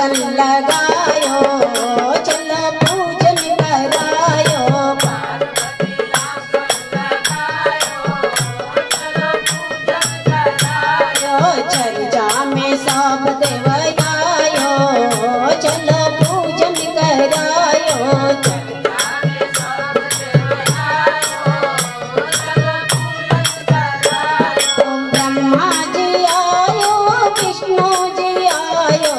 आसन लगायो, चलो पूजन करायो। चर्चा में सब देवयायो, चलो पूजन करायो। ब्रह्मा जी आयो, विष्णु जी आयो,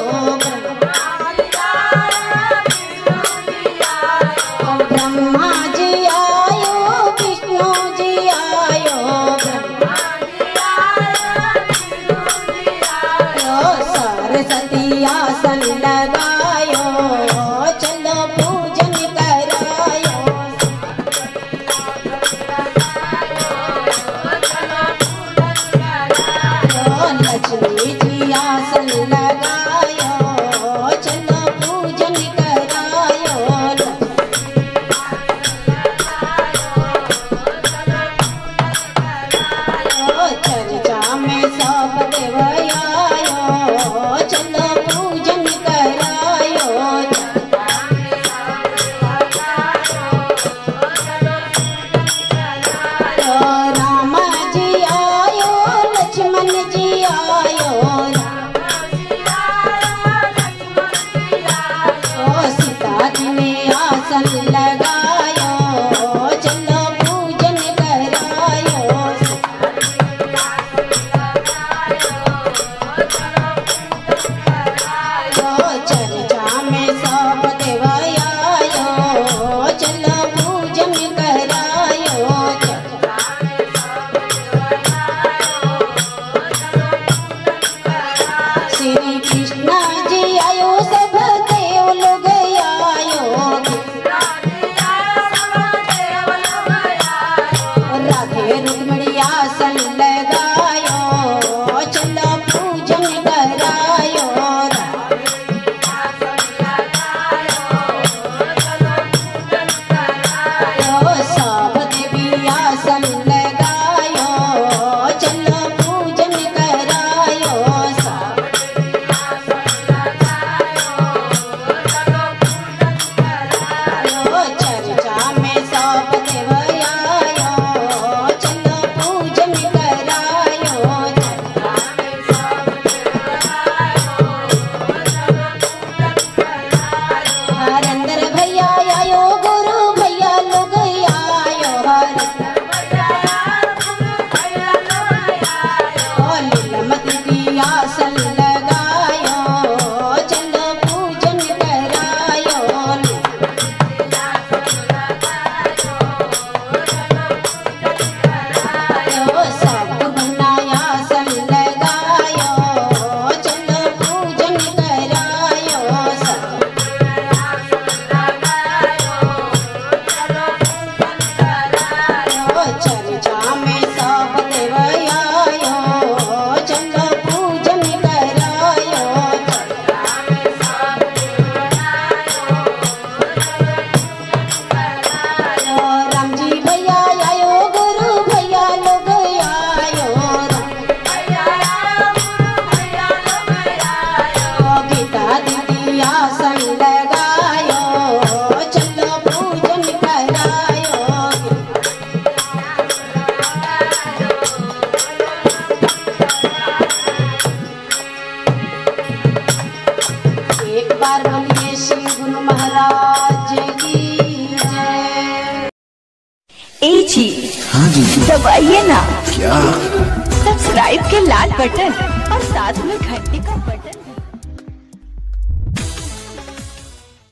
ब्रह्मा जी आयो, विष्णु जी आयो, सरस्वती आसन लगायो, चलो पूजन करायो। लक्ष्मी जी आसन लगायो, चलो पूजन करायो। चर्चा में सब देवयायो, चलो पूजन करायो। राम जी आयो, लक्ष्मण जी आयो, सीता जी ने आसन लगायो, चलो पूजन करायो। चर्चा में सब देवयायो, चलो पूजन करायो। श्री कृष्ण जी आयो, सब देव लोग आयो, राधे रुक्मिणी आसन लगायो, चलो पूजन करायो। सब देवी आसन लगायो, चलो पूजन करायो। चर्चा में सब देवयायो, चलो पूजन करायो। हरेंद्र भैया आयो, गुरु भैया लोग आयो, लीलामती की आसन लगायो, चलो पूजन करायो। सब बनाया आसन लगायो, चलो पूजन करायो। चर्चा में सब देवयायो, चलो पूजन करायो। राम जी भैया आयो, गुरु भैया लोग आयो, गीता दीदी आसन लगायो, चलो पूजन करायो। एक बार बोलिए श्री गुरु महाराज की जय। ए जी, हाँ जी, दबाइए ना क्या? सब्सक्राइब के लाल बटन और साथ में घंटी का